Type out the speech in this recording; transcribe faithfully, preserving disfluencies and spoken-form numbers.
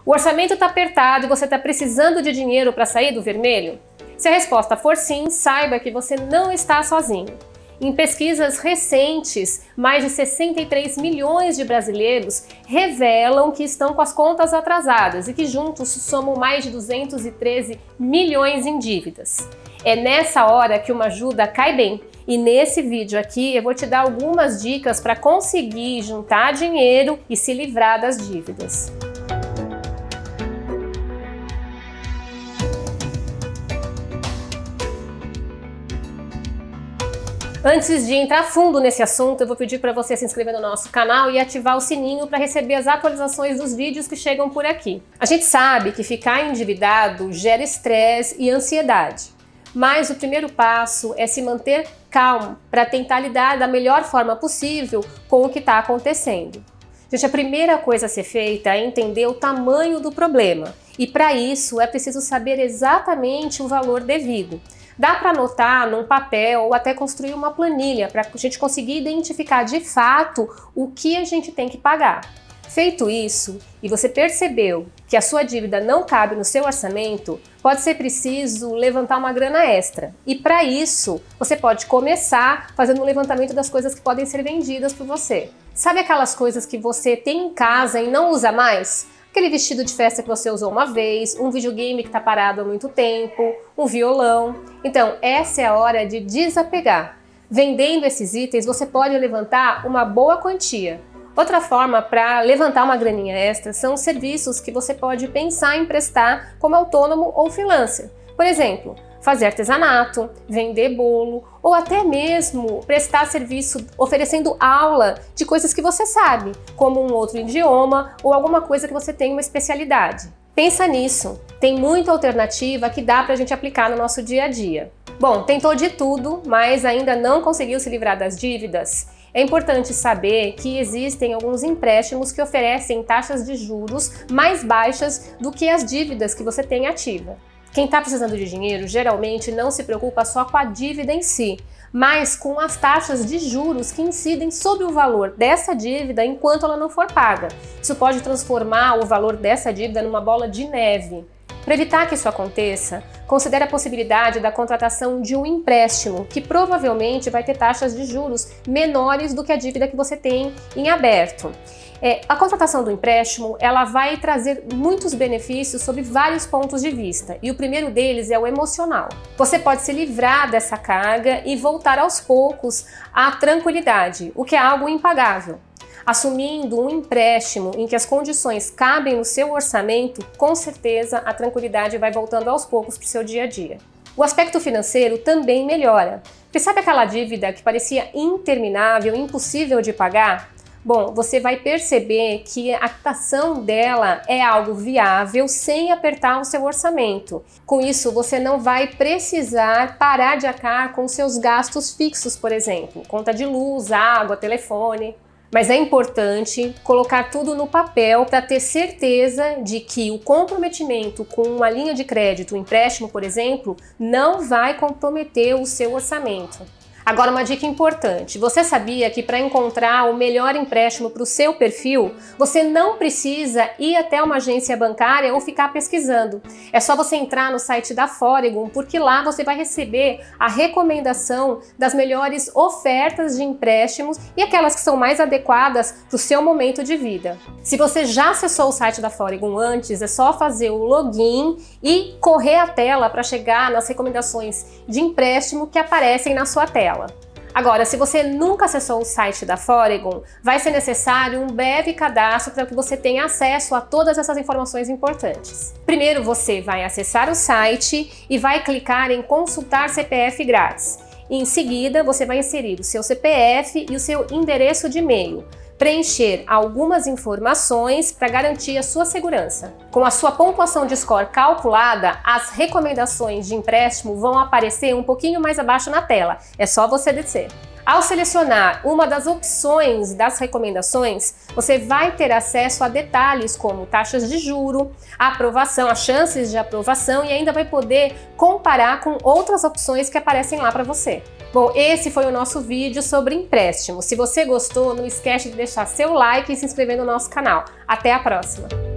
O orçamento está apertado e você está precisando de dinheiro para sair do vermelho? Se a resposta for sim, saiba que você não está sozinho. Em pesquisas recentes, mais de sessenta e três milhões de brasileiros revelam que estão com as contas atrasadas e que juntos somam mais de duzentos e treze milhões em dívidas. É nessa hora que uma ajuda cai bem. E nesse vídeo aqui eu vou te dar algumas dicas para conseguir juntar dinheiro e se livrar das dívidas. Antes de entrar fundo nesse assunto, eu vou pedir para você se inscrever no nosso canal e ativar o sininho para receber as atualizações dos vídeos que chegam por aqui. A gente sabe que ficar endividado gera estresse e ansiedade, mas o primeiro passo é se manter calmo para tentar lidar da melhor forma possível com o que está acontecendo. Gente, a primeira coisa a ser feita é entender o tamanho do problema e para isso é preciso saber exatamente o valor devido. Dá para anotar num papel ou até construir uma planilha para a gente conseguir identificar de fato o que a gente tem que pagar. Feito isso, e você percebeu que a sua dívida não cabe no seu orçamento, pode ser preciso levantar uma grana extra. E para isso, você pode começar fazendo um levantamento das coisas que podem ser vendidas por você. Sabe aquelas coisas que você tem em casa e não usa mais? Aquele vestido de festa que você usou uma vez, um videogame que está parado há muito tempo, um violão. Então, essa é a hora de desapegar. Vendendo esses itens, você pode levantar uma boa quantia. Outra forma para levantar uma graninha extra são os serviços que você pode pensar em prestar como autônomo ou freelancer. Por exemplo, fazer artesanato, vender bolo ou até mesmo prestar serviço oferecendo aula de coisas que você sabe, como um outro idioma ou alguma coisa que você tem uma especialidade. Pensa nisso, tem muita alternativa que dá para a gente aplicar no nosso dia a dia. Bom, tentou de tudo, mas ainda não conseguiu se livrar das dívidas? É importante saber que existem alguns empréstimos que oferecem taxas de juros mais baixas do que as dívidas que você tem ativa. Quem está precisando de dinheiro geralmente não se preocupa só com a dívida em si, mas com as taxas de juros que incidem sobre o valor dessa dívida enquanto ela não for paga. Isso pode transformar o valor dessa dívida numa bola de neve. Para evitar que isso aconteça, considere a possibilidade da contratação de um empréstimo, que provavelmente vai ter taxas de juros menores do que a dívida que você tem em aberto. É, a contratação do empréstimo ela vai trazer muitos benefícios sob vários pontos de vista, e o primeiro deles é o emocional. Você pode se livrar dessa carga e voltar aos poucos à tranquilidade, o que é algo impagável. Assumindo um empréstimo em que as condições cabem no seu orçamento, com certeza a tranquilidade vai voltando aos poucos para o seu dia a dia. O aspecto financeiro também melhora. Porque sabe aquela dívida que parecia interminável, impossível de pagar? Bom, você vai perceber que a quitação dela é algo viável sem apertar o seu orçamento. Com isso, você não vai precisar parar de arcar com seus gastos fixos, por exemplo, conta de luz, água, telefone. Mas é importante colocar tudo no papel para ter certeza de que o comprometimento com uma linha de crédito, um empréstimo, por exemplo, não vai comprometer o seu orçamento. Agora, uma dica importante, você sabia que para encontrar o melhor empréstimo para o seu perfil, você não precisa ir até uma agência bancária ou ficar pesquisando. É só você entrar no site da Foregon, porque lá você vai receber a recomendação das melhores ofertas de empréstimos e aquelas que são mais adequadas para o seu momento de vida. Se você já acessou o site da Foregon antes, é só fazer o login e correr a tela para chegar nas recomendações de empréstimo que aparecem na sua tela. Agora, se você nunca acessou o site da Foregon, vai ser necessário um breve cadastro para que você tenha acesso a todas essas informações importantes. Primeiro, você vai acessar o site e vai clicar em consultar C P F grátis. Em seguida, você vai inserir o seu C P F e o seu endereço de e-mail. Preencher algumas informações para garantir a sua segurança. Com a sua pontuação de score calculada, as recomendações de empréstimo vão aparecer um pouquinho mais abaixo na tela. É só você descer. Ao selecionar uma das opções das recomendações, você vai ter acesso a detalhes como taxas de juro, a aprovação, as chances de aprovação e ainda vai poder comparar com outras opções que aparecem lá para você. Bom, esse foi o nosso vídeo sobre empréstimo. Se você gostou, não esquece de deixar seu like e se inscrever no nosso canal. Até a próxima!